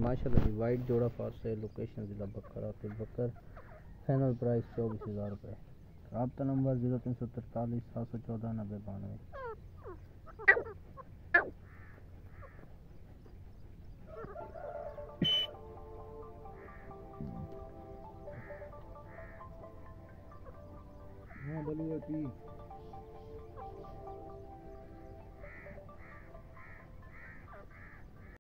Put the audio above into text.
माशाल्लाह जी। वाइट जोड़ा फॉर सेल, लोकेशन जिला बकर, आतिफ बकर। फाइनल प्राइस 24,000 रुपये। रब्ता नंबर 0343 714 9092। हाँ बलुआ की